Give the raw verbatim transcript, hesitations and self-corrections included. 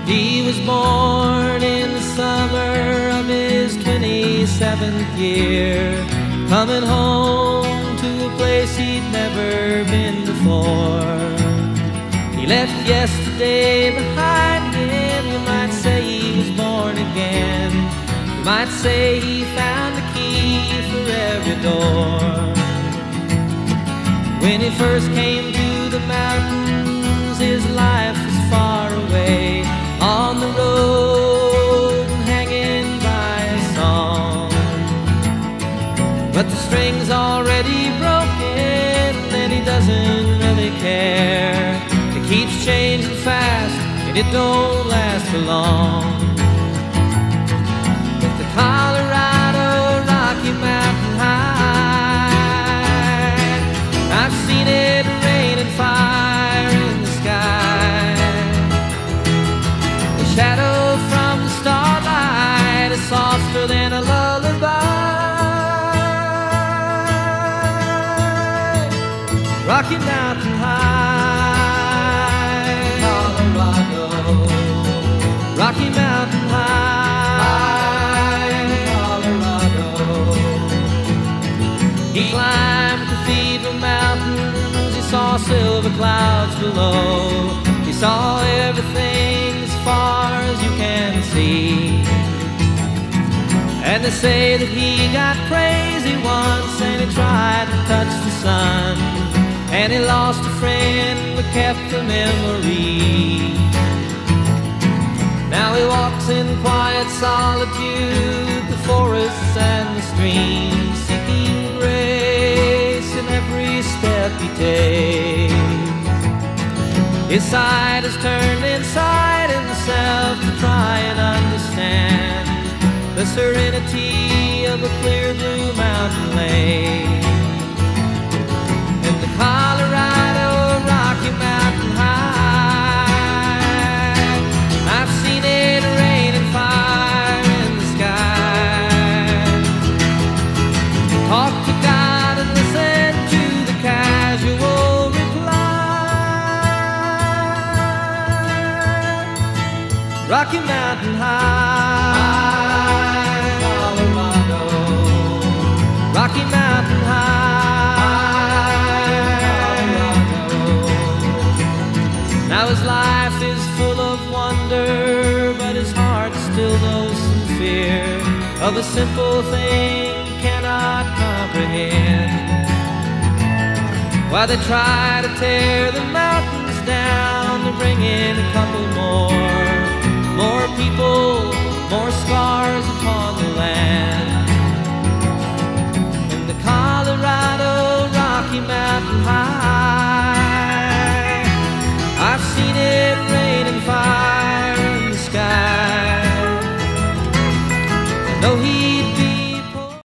He was born in the summer of his twenty-seventh year, coming home to a place he'd never been before. He left yesterday behind him. You might say he was born again. You might say he found the key for every door. When he first came to the mountains, his life was far away, on the road and hanging by a song. But the string's already broken and he doesn't really care. It keeps changing fast and it don't last for long. With the Colorado Rocky Mountain High, I've seen it rain and fire in the sky. The shadow from the starlight is softer than a lullaby. Rocky Mountain High, Colorado. Rocky Mountain High, Colorado. He climbed Cathedral Mountains, he saw silver clouds below. He saw everything as far as you can see. And they say that he got crazy once and he tried to touch the sun, and he lost a friend but kept a memory. Now he walks in quiet solitude, the forests and the streams, seeking grace in every step he takes. His side is turned inside himself to try and understand the serenity of a clear blue mountain lake. And the Colorado Rocky Mountain High, I've seen it rain and fire in the sky. Talk to God and listen to the casual reply. Rocky Mountain High, Colorado. Rocky Mountain High, Colorado. Now his life is full of wonder, but his heart still knows some fear of a simple thing he cannot comprehend. Why they try to tear the mountains down to bring in a couple more.